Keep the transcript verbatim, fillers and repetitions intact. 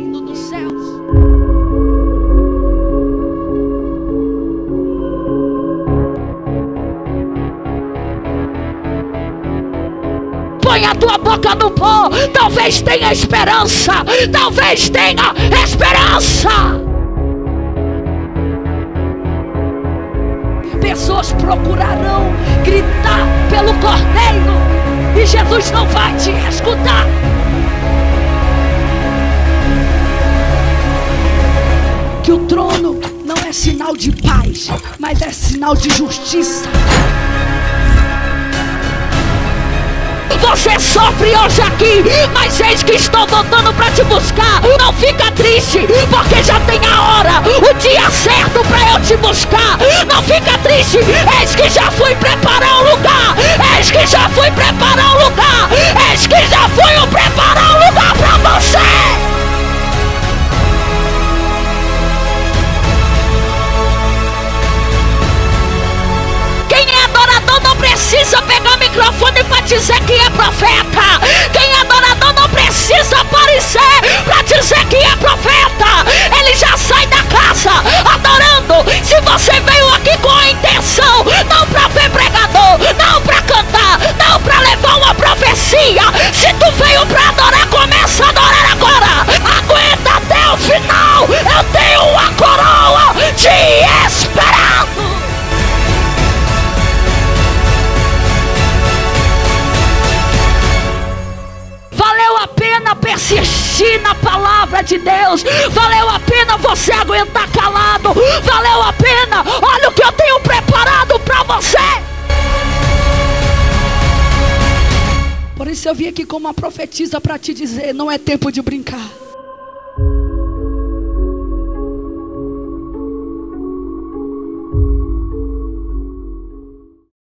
reino dos céus. Põe a tua boca no pó. Talvez tenha esperança. Talvez tenha esperança. Pessoas procurarão gritar pelo Cordeiro e Jesus não vai te escutar. Que o trono não é sinal de paz, mas é sinal de justiça. Você sofre hoje aqui, mas eis que estou voltando para te buscar. Não fica triste, porque já tem a hora, o dia certo para eu te buscar. Não fica triste, eis que já fui preparar um lugar. Eis que já fui preparar um lugar. Eis que já fui preparar um lugar para você. Não precisa pegar o microfone para dizer que é profeta. Quem é adorador não precisa aparecer para dizer que é profeta. Ele já sai da casa adorando. Se você veio aqui com a intenção, não para ver pregador, não para cantar, não para levar uma profecia. Se tu veio para adorar, começa a adorar agora. Aguenta até o final. Eu tenho uma coroa te esperando. Valeu a pena persistir na palavra de Deus. Valeu a pena você aguentar calado. Valeu a pena. Olha o que eu tenho preparado para você. Por isso eu vim aqui como uma profetisa para te dizer: não é tempo de brincar.